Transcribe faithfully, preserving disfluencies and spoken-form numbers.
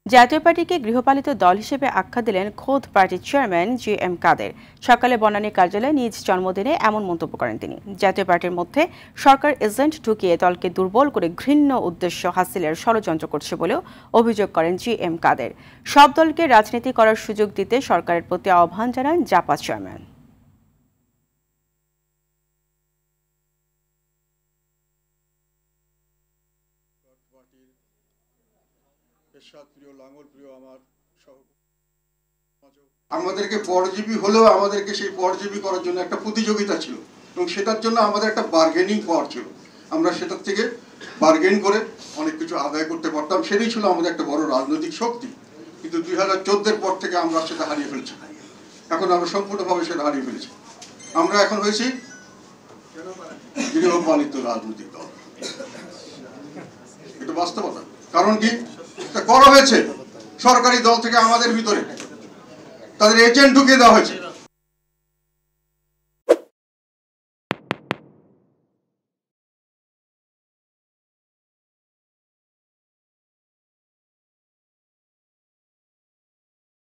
জাতীয় পার্টিকে গৃহপালিত দল হিসেবে আখ্যা দিলেন খোদ পার্টির চেয়ারম্যান জি এম কাদের। সকালে বনানী কার্যালয়ে নিজ জন্মদিনে এমন মন্তব্য করেন তিনি। জাতীয় পার্টির মধ্যে সরকার এজেন্ট ঢুকিয়ে দলকে দুর্বল করে ঘৃণ্য উদ্দেশ্য হাসিলের ষড়যন্ত্র করছে বলেও অভিযোগ করেন জি এম কাদের। সব দলকে রাজনীতি করার সুযোগ দিতে সরকারের প্রতি আহ্বান জানান জাপা চেয়ারম্যান। আমাদেরকে পরজীবী হলেও আমাদেরকে সেই পরজীবী করার জন্য একটা প্রতিযোগিতা ছিল এবং সেটার জন্য আমাদের একটা বার্গেনিং পাওয়ার ছিল। আমরা সেটার থেকে বার্গেন করে অনেক কিছু আদায় করতে পারতাম, সেটাই ছিল আমাদের একটা বড় রাজনৈতিক শক্তি। কিন্তু দুই হাজার চোদ্দের পর থেকে আমরা সেটা হারিয়ে ফেলছি। এখন আমরা সম্পূর্ণভাবে সেটা হারিয়ে ফেলেছি। আমরা এখন হয়েছি গৃহপালিত রাজনৈতিক দল। এটা বাস্তবতা। কারণ কি করা হয়েছে সরকারি দল থেকে আমাদের ভিতরে তাদের এজেন্ট ঢুকিয়ে দেওয়া হয়েছে।